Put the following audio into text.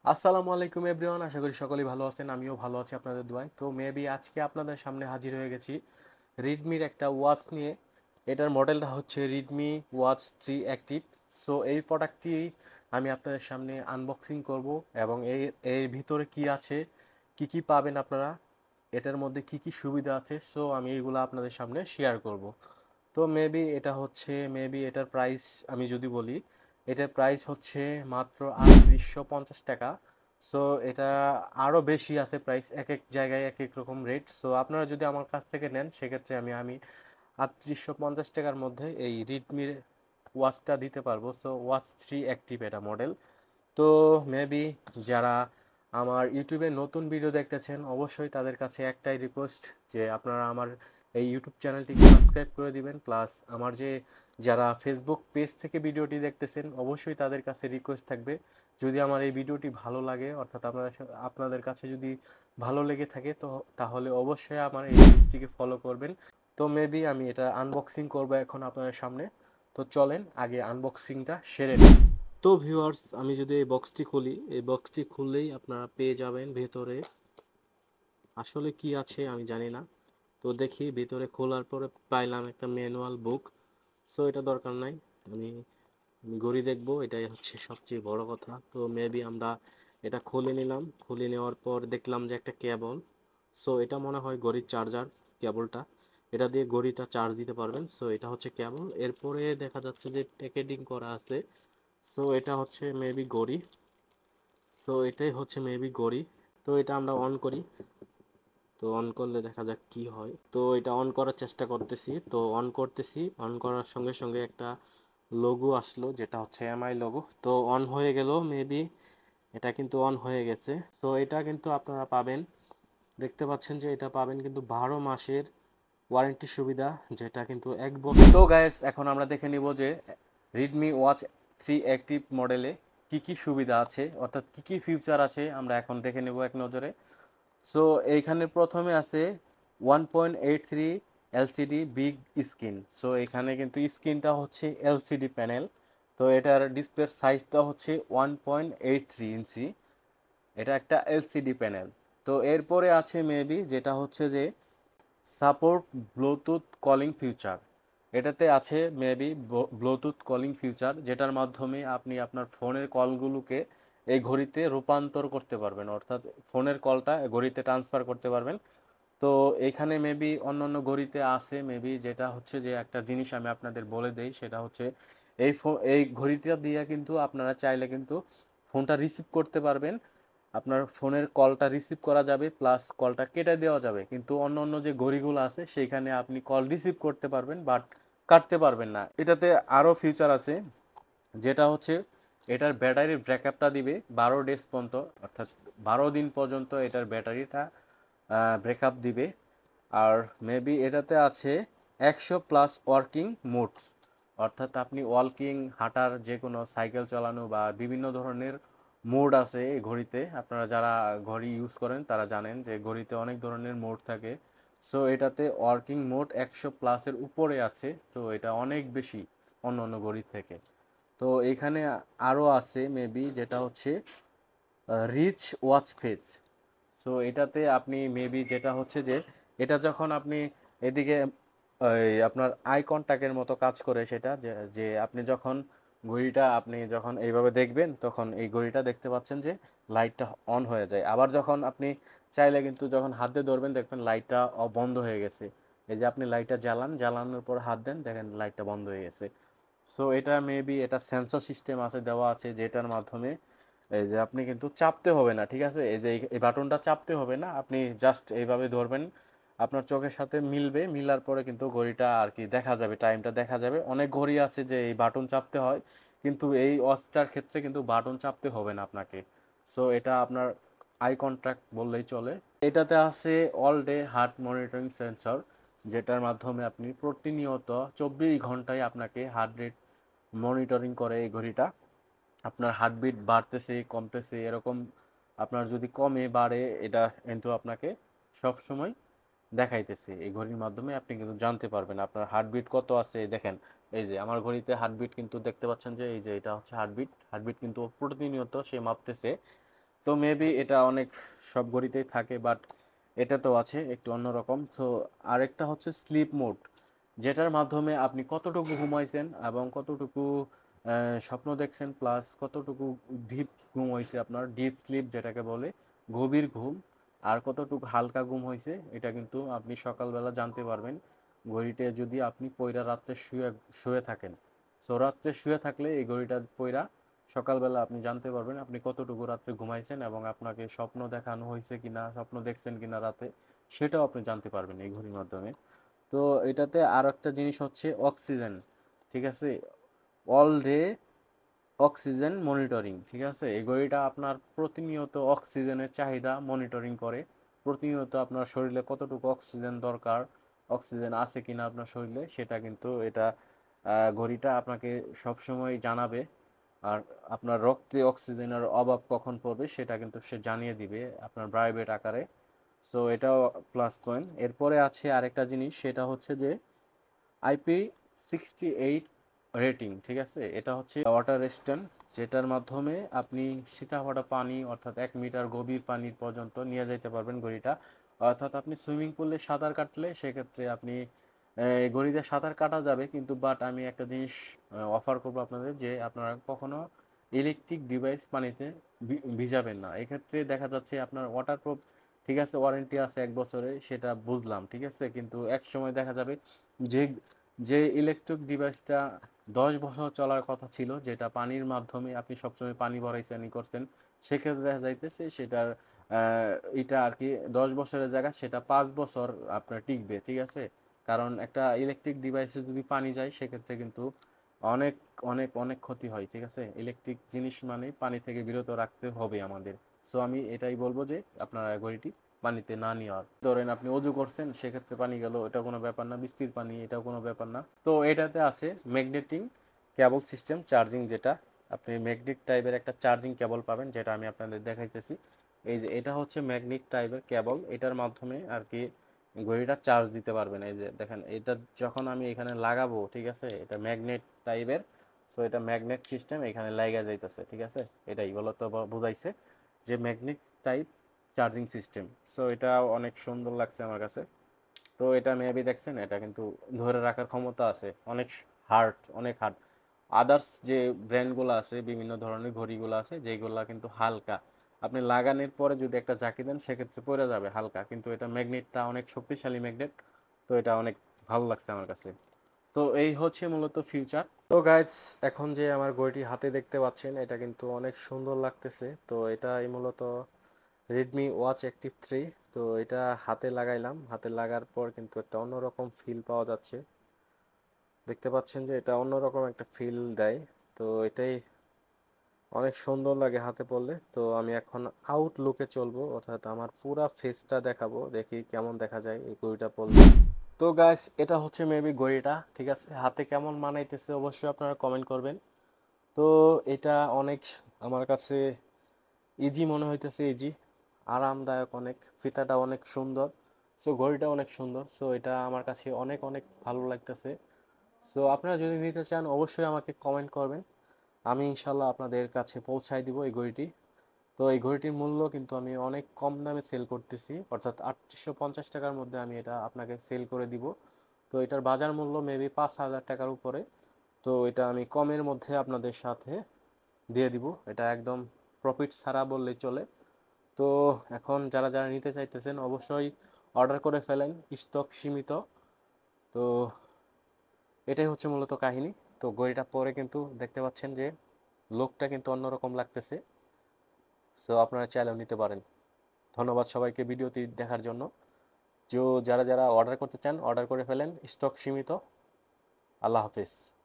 আসসালামু আলাইকুম এভরিওয়ান, আশা করি সকলেই ভালো আছেন। আমিও ভালো আছি আপনাদের দোয়ায়। তো মেবি আজকে আপনাদের সামনে হাজির হয়ে গেছি রিডমির একটা ওয়াচ নিয়ে। এটার মডেলটা হচ্ছে রিডমি ওয়াচ 3 অ্যাক্টিভ। সো এই প্রোডাক্টটি আমি আপনাদের সামনে আনবক্সিং করব এবং এর ভিতরে কি আছে, কি কি পাবেন আপনারা, এটার মধ্যে কি কি সুবিধা আছে, সো আমি এইগুলো আপনাদের সামনে শেয়ার করব। তো মেবি এটার প্রাইস আমি যদি বলি, এটার প্রাইস হচ্ছে মাত্র 3850 টাকা। সো এটা আরও বেশি আছে প্রাইস, এক এক জায়গায় এক এক রকম রেট। সো আপনারা যদি আমার কাছ থেকে নেন সেক্ষেত্রে আমি 3850 টাকার মধ্যে এই রিডমির ওয়াচটা দিতে পারবো। সো ওয়াচ 3 অ্যাক্টিভ এটা মডেল। তো মেবি যারা আমার ইউটিউবে নতুন ভিডিও দেখতেছেন অবশ্যই তাদের কাছে একটাই রিকোয়েস্ট যে আপনারা আমার এই ইউটিউব চ্যানেলটিকে সাবস্ক্রাইব করে দিবেন। প্লাস আমার যারা ফেসবুক পেজ থেকে ভিডিওটি দেখতেছেন অবশ্যই তাদের কাছে রিকোয়েস্ট থাকবে, যদি আমার এই ভিডিওটি ভালো লাগে, অর্থাৎ আপনাদের কাছে যদি ভালো লেগে থাকে তো তাহলে অবশ্যই আমার এই পেজটিকে ফলো করবেন। তো মেবি আমি এটা আনবক্সিং করব এখন আপনাদের সামনে। তো চলেন আগে আনবক্সিংটা সেরে নিই। তো ভিউয়ার্স, আমি যদি এই বক্সটি খুলি, এই বক্সটি খুললেই আপনারা পেয়ে যাবেন ভেতরে আসলে কি আছে আমি জানি না। তো দেখি ভেতরে খোলার পরে পাইলাম একটা ম্যানুয়াল বুক। সো এটা দরকার নাই, আমি আমি ঘড়ি দেখবো, এটাই হচ্ছে সবচেয়ে বড় কথা। তো মেবি আমরা এটা খুলে নিলাম, খুলে নেওয়ার পর দেখলাম যে একটা কেবল। সো এটা মনে হয় ঘড়ির চার্জার কেবলটা, এটা দিয়ে ঘড়িটা চার্জ দিতে পারবেন। সো এটা হচ্ছে কেবল। এরপরে দেখা যাচ্ছে যে প্যাকেটিং করা আছে। সো এটা হচ্ছে মেবি ঘড়ি। সো এটাই হচ্ছে মেবি ঘড়ি। তো এটা আমরা অন করি। তো অন করলে দেখা যাক কি হয়। তো এটা অন করার চেষ্টা করতেছি, তো অন করতেছি, অন করার সঙ্গে সঙ্গে একটা লোগো আসলো যেটা হচ্ছে এমআই লোগো। তো অন হয়ে গেল মেবি, এটা কিন্তু অন হয়ে গেছে। তো এটা কিন্তু আপনারা পাবেন, দেখতে পাচ্ছেন যে এটা পাবেন কিন্তু 12 মাসের ওয়ারেন্টি সুবিধা, যেটা কিন্তু 1 বছর। তো গাইস, এখন আমরা দেখে নিব যে রিডমি ওয়াচ 3 অ্যাক্টিভ মডেলে কি কি সুবিধা আছে, অর্থাৎ কি কি ফিচার আছে, আমরা এখন দেখে নেব এক নজরে। সো এইখানে প্রথমে আছে 1.83 এলসিডি বিগ স্ক্রিন। সো এখানে কিন্তু স্ক্রিনটা হচ্ছে এলসিডি প্যানেল। তো এটার ডিসপ্লের সাইজটা হচ্ছে 1.83 ইঞ্চি, এটা একটা এলসিডি প্যানেল। তো এরপরে আছে মেবি যেটা হচ্ছে যে সাপোর্ট ব্লুটুথ কলিং ফিচার। এটাতে আছে মেবি ব্লুটুথ কলিং ফিচার, যেটার মাধ্যমে আপনি আপনার ফোনের কলগুলোকে এই ঘড়িতে রূপান্তর করতে পারবেন, অর্থাৎ ফোনের কলটা ঘড়িতে ট্রান্সফার করতে পারবেন। তো এখানে মেবি অন্যান্য ঘড়িতে আছে মেবি, যেটা হচ্ছে যে একটা জিনিস আমি আপনাদের বলে দেই, সেটা হচ্ছে এই ঘড়িটা দিয়ে কিন্তু আপনারা চাইলে কিন্তু ফোনটা রিসিভ করতে পারবেন, আপনার ফোনের কলটা রিসিভ করা যাবে প্লাস কলটা কেটে দেওয়া যাবে। কিন্তু অন্য অন্য যে ঘড়িগুলো আছে সেইখানে আপনি কল রিসিভ করতে পারবেন বাট কাটতে পারবেন না। এটাতে আরও ফিচার আছে, যেটা হচ্ছে এটার ব্যাটারি ব্যাকআপটা দিবে 12 ডেজ পর্যন্ত, অর্থাৎ 12 দিন পর্যন্ত এটার ব্যাটারিটা ব্রেকআপ দিবে। আর মেবি এটাতে আছে 100+ ওয়ার্কিং মোডস, অর্থাৎ আপনি ওয়ার্কিং, হাঁটার, যে কোনো সাইকেল চালানো বা বিভিন্ন ধরনের মোড আছে এই ঘড়িতে। আপনারা যারা ঘড়ি ইউজ করেন তারা জানেন যে ঘড়িতে অনেক ধরনের মোড থাকে। সো এটাতে ওয়ার্কিং মোড 100+-এর উপরে আছে, তো এটা অনেক বেশি অন্য অন্য ঘড়ি থেকে। তো এখানে আরও আছে মেবি যেটা হচ্ছে রিচ ওয়াচ ফেস। সো এটাতে আপনি মেবি যেটা হচ্ছে যে এটা যখন আপনি এদিকে আপনার আই কন্টাক্টের মতো কাজ করে সেটা, যে যে আপনি যখন ঘড়িটা আপনি যখন এইভাবে দেখবেন তখন এই ঘড়িটা দেখতে পাচ্ছেন যে লাইটটা অন হয়ে যায়। আবার যখন আপনি চাইলে কিন্তু যখন হাত দিয়ে ধরবেন দেখবেন লাইটটা বন্ধ হয়ে গেছে। এই যে আপনি লাইটটা জ্বালানোর পর হাত দেন, দেখেন লাইটটা বন্ধ হয়ে গেছে। সো এটা মেবি এটা সেন্সর সিস্টেম আছে, দেওয়া আছে, যেটার মাধ্যমে এই যে আপনি কিন্তু চাপতে হবে না, ঠিক আছে, এই যে এই বাটনটা চাপতে হবে না, আপনি জাস্ট এইভাবে ধরবেন, আপনার চোখের সাথে মিলবে, মিলার পরে কিন্তু ঘড়িটা আর কি দেখা যাবে, টাইমটা দেখা যাবে। অনেক ঘড়ি আছে যে এই বাটন চাপতে হয়, কিন্তু এই ওয়াচটার ক্ষেত্রে কিন্তু বাটন চাপতে হবে না আপনাকে। সো এটা আপনার আই কন্ট্যাক্ট বললেই চলে। এটাতে আছে all day heart monitoring sensor, যেটার মাধ্যমে আপনি প্রতিনিয়ত 24 ঘন্টায় আপনাকে হার্ট রেট মনিটরিং করে এই ঘড়িটা। আপনার হার্টবিট বাড়তেছে কমতেছে এরকম, আপনার যদি কমে বাড়ে এটা কিন্তু আপনাকে সব সময় দেখাইতেছে। এই ঘড়ির মাধ্যমে আপনি কিন্তু জানতে পারবেন আপনার হার্টবিট কত আছে। দেখেন এই যে আমার ঘড়িতে হার্টবিট কিন্তু দেখতে পাচ্ছেন যে এই যে এটা হচ্ছে হার্টবিট, হার্টবিট কিন্তু প্রতিনিয়ত সে মাপতেছে। তো মেবি এটা অনেক সব ঘড়িতেই থাকে, বাট এটা তো আছে একটু অন্যরকম। সো আরেকটা হচ্ছে স্লিপ মোড, যেটার মাধ্যমে আপনি কতটুকু ঘুমাইছেন এবং কতটুকু স্বপ্ন দেখছেন, প্লাস কতটুকু ডিপ ঘুম হয়েছে, আপনার ডিপ স্লিপ যেটাকে বলে, গভীর ঘুম, আর কতটুকু হালকা ঘুম হয়েছে, এটা কিন্তু আপনি সকালবেলা জানতে পারবেন ঘড়িতে যদি আপনি পয়রা রাত্রে শুয়ে শুয়ে থাকেন। সো রাত্রে শুয়ে থাকলে এই ঘড়িটা পয়রা সকালবেলা আপনি জানতে পারবেন আপনি কতটুকু রাত্রে ঘুমাইছেন এবং আপনাকে স্বপ্ন দেখানো হয়েছে কিনা, স্বপ্ন দেখছেন কিনা রাতে, সেটাও আপনি জানতে পারবেন এই ঘড়ির মাধ্যমে। তো এটাতে আর একটা জিনিস হচ্ছে অক্সিজেন, ঠিক আছে, অল ডে অক্সিজেন মনিটরিং, ঠিক আছে। এই ঘড়িটা আপনার প্রতিনিয়ত অক্সিজেনের চাহিদা মনিটরিং করে, প্রতিনিয়ত আপনার শরীরে কতটুকু অক্সিজেন দরকার, অক্সিজেন আছে কিনা আপনার শরীরে, সেটা কিন্তু এটা ঘড়িটা আপনাকে সবসময় জানাবে। আর আপনার রক্তে অক্সিজেনের অভাব কখন পড়বে সেটা কিন্তু সে জানিয়ে দিবে আপনার প্রাইভেট আকারে। সো এটাও প্লাস পয়েন্ট। এরপরে আছে আরেকটা জিনিস, সেটা হচ্ছে যে IP68 রেটিং, ঠিক আছে। এটা হচ্ছে ওয়াটার রেজিস্ট্যান্ট, যেটার মাধ্যমে আপনি সীতাভরা পানি অর্থাৎ 1 মিটার গভীর পানির পর্যন্ত নিয়ে যেতে পারবেন ঘড়িটা। অর্থাৎ আপনি সুইমিং পুলে সাঁতার কাটলে সেক্ষেত্রে আপনি ঘড়িতে সাঁতার কাটা যাবে, কিন্তু বাট আমি একটা জিনিস অফার করবো আপনাদের, যে আপনারা কখনো ইলেকট্রিক ডিভাইস পানিতে ভিজাবেন না। এক্ষেত্রে দেখা যাচ্ছে আপনার ওয়াটারপ্রুফ, ঠিক আছে, ওয়ারেন্টি আছে 1 বছরের, সেটা বুঝলাম, ঠিক আছে, কিন্তু এক সময় দেখা যাবে যে যে ইলেকট্রিক ডিভাইসটা 10 বছর চলার কথা ছিল, যেটা পানির মাধ্যমে আপনি সবসময় পানি ভরাইছেন করছেন, সেক্ষেত্রে দেখা যাইতেছে সেটার এটা আর কি 10 বছরের জায়গা সেটা 5 বছর আপনার টিকবে, ঠিক আছে। কারণ একটা ইলেকট্রিক ডিভাইসে যদি পানি যায় সেক্ষেত্রে কিন্তু অনেক অনেক অনেক ক্ষতি হয়, ঠিক আছে। ইলেকট্রিক জিনিস মানে পানি থেকে বিরত রাখতে হবে আমাদের। সো আমি এটাই বলবো যে আপনারা ঘড়িটি পানিতে না নেওয়ার। ধরেন আপনি অজু করছেন, সেক্ষেত্রে পানি গেল, এটা কোনো ব্যাপার না, বৃষ্টির পানি, এটাও কোনো ব্যাপার না। তো এটাতে আছে ম্যাগনেটিং কেবল সিস্টেম চার্জিং, যেটা আপনি ম্যাগনেট টাইপের একটা চার্জিং কেবল পাবেন, যেটা আমি আপনাদের দেখাইতেছি। এই যে এটা হচ্ছে ম্যাগনেট টাইপের কেবল, এটার মাধ্যমে আর কি ঘড়িটা চার্জ দিতে পারবেন। এই যে দেখেন, এটা যখন আমি এখানে লাগাবো, ঠিক আছে, এটা ম্যাগনেট টাইপের। সো এটা ম্যাগনেট সিস্টেম এখানে লাগা যাইতেছে, ঠিক আছে। এটাই বলতো বুঝাইছে যে magnet type charging system. So এটা অনেক সুন্দর লাগছে আমার কাছে। তো এটা মেবি দেখছেন, এটা কিন্তু ধরে রাখার ক্ষমতা আছে, অনেক হার্ড, অনেক হার্ড। আদার্স যে ব্র্যান্ডগুলো আছে, বিভিন্ন ধরনের ঘড়িগুলো আছে যেগুলো কিন্তু হালকা, আপনি লাগানোর পরে যদি একটা ঝাঁকি দেন সেক্ষেত্রে পড়ে যাবে হালকা, কিন্তু এটা ম্যাগনেটটা অনেক শক্তিশালী ম্যাগনেট। তো এটা অনেক ভালো লাগছে আমার কাছে। তো এই হচ্ছে মূলত ফিউচার। তো গাইজ, এখন যে আমার ঘড়িটি হাতে দেখতে পাচ্ছেন, এটা কিন্তু অনেক সুন্দর লাগতেছে। তো এটাই মূলত রেডমি ওয়াচ অ্যাক্টিভ 3। তো এটা হাতে লাগাইলাম, হাতে লাগার পর কিন্তু একটা অন্যরকম ফিল পাওয়া যাচ্ছে। দেখতে পাচ্ছেন যে এটা অন্যরকম একটা ফিল দেয়। তো এটাই অনেক সুন্দর লাগে হাতে পরলে। তো আমি এখন আউট লুকে চলবো, অর্থাৎ আমার পুরা ফেসটা দেখাবো, দেখি কেমন দেখা যায় এই ঘড়িটা পরলে। তো গাইস, এটা হচ্ছে মেবি ঘড়িটা, ঠিক আছে। হাতে কেমন মানাইতেছে অবশ্যই আপনারা কমেন্ট করবেন। তো এটা অনেক আমার কাছে ইজি মনে হইতেছে, ইজি, আরামদায়ক অনেক, ফিতাটা অনেক সুন্দর। সো ঘড়িটা অনেক সুন্দর। সো এটা আমার কাছে অনেক অনেক ভালো লাগতেছে। সো আপনারা যদি নিতে চান অবশ্যই আমাকে কমেন্ট করবেন, আমি ইনশাল্লাহ আপনাদের কাছে পৌঁছায় দিব এই ঘড়িটি। তো এই ঘড়িটির মূল্য কিন্তু আমি অনেক কম দামে সেল করতেছি, অর্থাৎ 3850 টাকার মধ্যে আমি এটা আপনাকে সেল করে দিব। তো এটার বাজার মূল্য মেবি 5000 টাকার উপরে। তো এটা আমি কমের মধ্যে আপনাদের সাথে দিয়ে দিব, এটা একদম প্রফিট ছাড়া বললেই চলে। তো এখন যারা যারা নিতে চাইতেছেন অবশ্যই অর্ডার করে ফেলেন, স্টক সীমিত। তো এটাই হচ্ছে মূলত কাহিনী। তো ঘড়িটা পরে কিন্তু দেখতে পাচ্ছেন যে লোকটা কিন্তু অন্যরকম লাগতেছে। সো আপনারা চাইলেও নিতে পারেন। ধন্যবাদ সবাইকে ভিডিওটি দেখার জন্য। যারা যারা অর্ডার করতে চান অর্ডার করে ফেলেন, স্টক সীমিত। আল্লাহ হাফেজ।